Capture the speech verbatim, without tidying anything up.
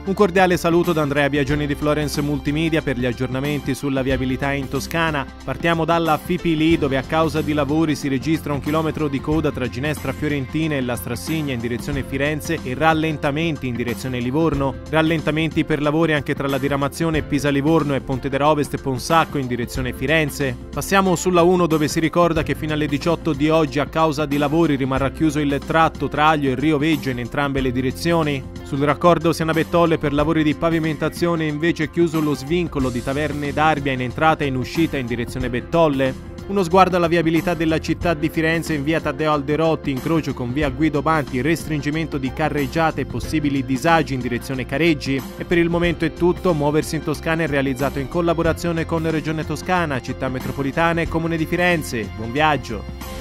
Un cordiale saluto da Andrea Biagioni di Florence Multimedia per gli aggiornamenti sulla viabilità in Toscana. Partiamo dalla Fipili, dove a causa di lavori si registra un chilometro di coda tra Ginestra Fiorentina e la Strassigna in direzione Firenze e rallentamenti in direzione Livorno. Rallentamenti per lavori anche tra la diramazione Pisa-Livorno e Pontedera Ovest e Ponsacco in direzione Firenze. Passiamo sulla uno, dove si ricorda che fino alle diciotto di oggi a causa di lavori rimarrà chiuso il tratto tra Aglio e Rio Veggio in entrambe le direzioni. Sul raccordo Siena Bettolle per lavori di pavimentazione è invece chiuso lo svincolo di Taverne d'Arbia in entrata e in uscita in direzione Bettolle. Uno sguardo alla viabilità della città di Firenze in via Taddeo Alderotti, incrocio con via Guido Banti, restringimento di carreggiate e possibili disagi in direzione Careggi. E per il momento è tutto. Muoversi in Toscana è realizzato in collaborazione con Regione Toscana, Città Metropolitana e Comune di Firenze. Buon viaggio!